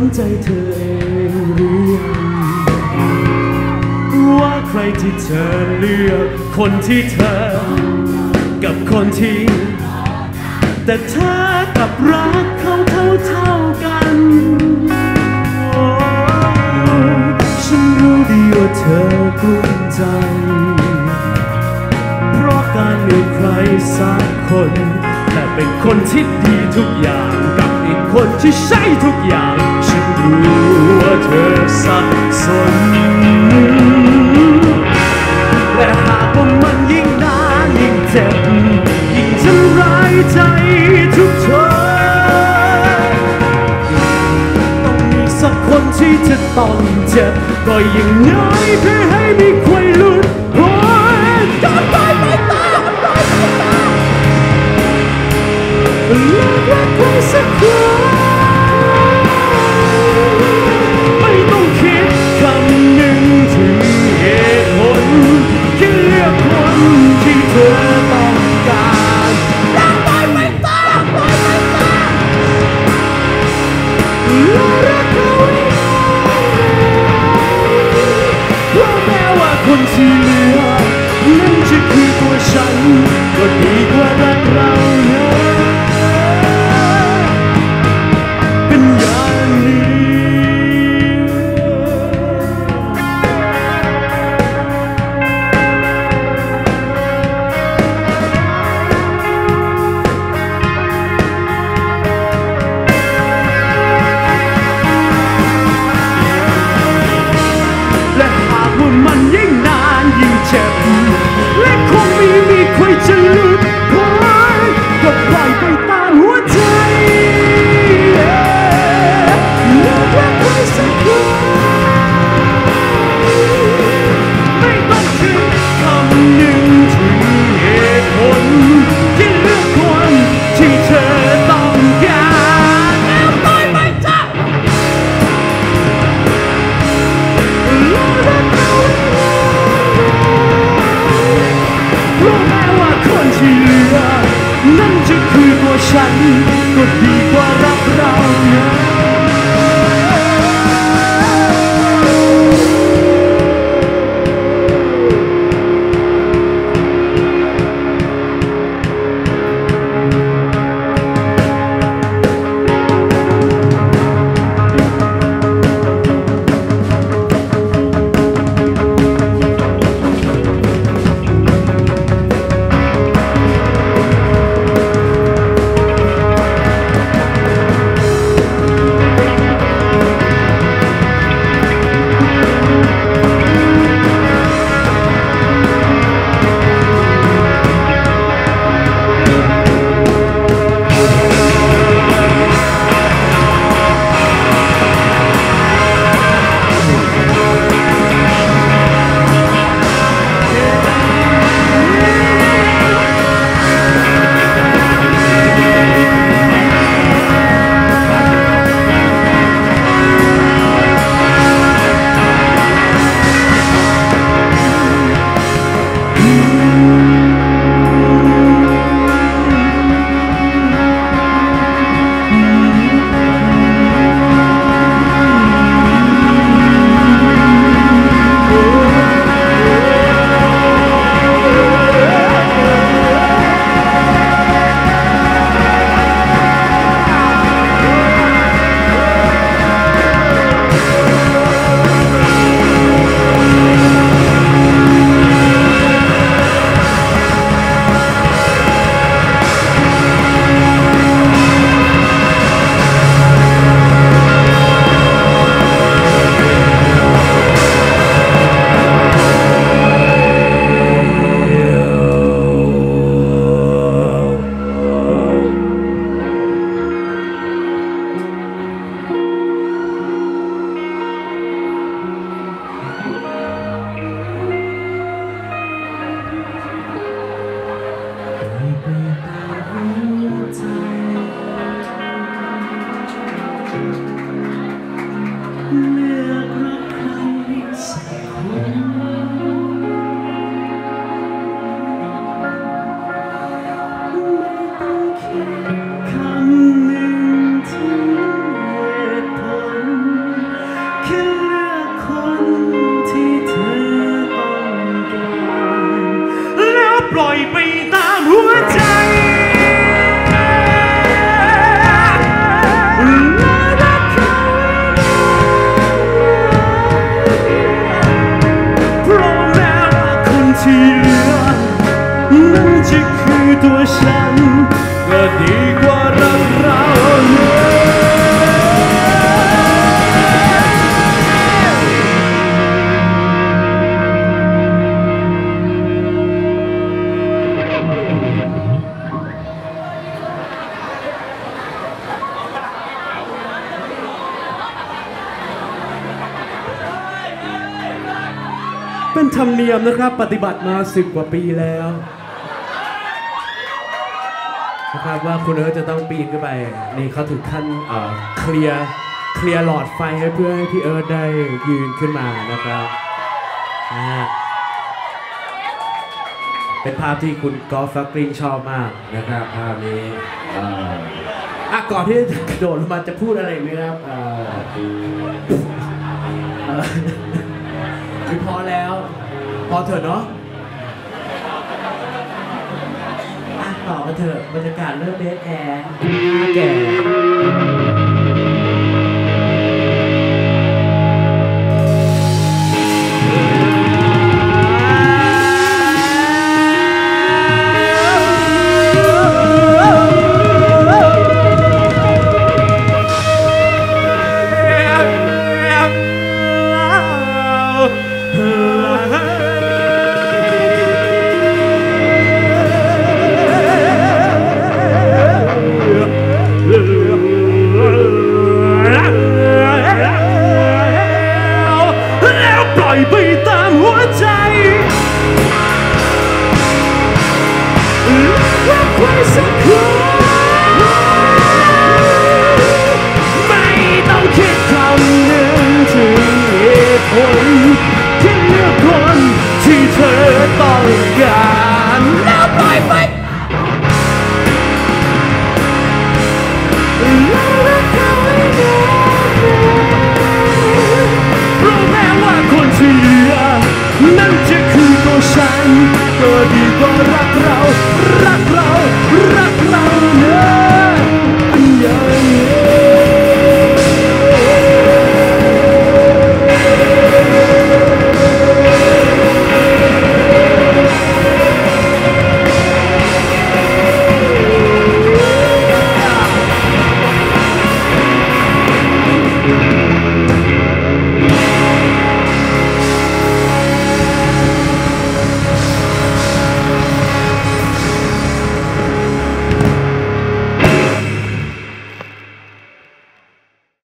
ามใจเธอเองหรือยังว่าใครที่เธอเลือกคนที่เธอกับคนที่แต่เธอกับรักเขาเท่ากันฉันรู้ดีว่าเธอกลุ้มใจเพราะการมีใครสักคนแต่เป็นคนที่ดีทุกอย่างกับอีกคนที่ใช่ทุกอย่างฉันรู้ว่าเธอสับสนและหากว่ามันยิ่งนานยิ่งเจ็บยิ่งทำร้ายใจทุกเธอต้องมีสักคนที่จะต้องเจ็บก็ยิ่งน้อยเพื่อให้มีใครหลุดพ้นจะตายไม่ตายเลิกรักใครสักคนไม่ต้องคิดคำหนึ่งถึงเหตุผลแค่เลือกคนที่เธอต้องการรักไปไม่ตายไปไม่ตายรักเขาเพราะแม้ว่าคนที่เหลือนั้นจะคือตัวฉันก็ดีกว่ารักเรานะมันยิ่งนานยิ่งเจ็บและคงไม่มีใครจะหลุดพ้นก็ปล่อยไปตามหัวใจเลิกรักใครสักคนไม่ต้องคิดคำหนึ่งถึงเหตุผลที่เลือกคนที่เธอต้องการแล้วปล่อยไปจ้ะรู้ไหมว่าคนที่เหลือนั่นจะคือตัวฉันก็ดีกว่ารักเรานะจะคือตัวฉันก็ดีกว่ารักเราเป็นธรรมเนียมนะครับปฏิบัติมา10 กว่าปีแล้วนะครับว่าคุณเอิร์ธจะต้องปีนขึ้นไปนี่เขาถึงขั้นเคลียร์หลอดไฟให้เพื่อให้พี่เอิร์ธได้ยืนขึ้นมานะครับเป็นภาพที่คุณกอล์ฟฟักกริงชอบมากนะครับภาพนี้ก่อนที่จะกระโดดลงมาจะพูดอะไรไหมครับพอแล้วพอเถอะเนาะต่อกันเถอะบรรยากาศเริ่มเดทแอร์แก่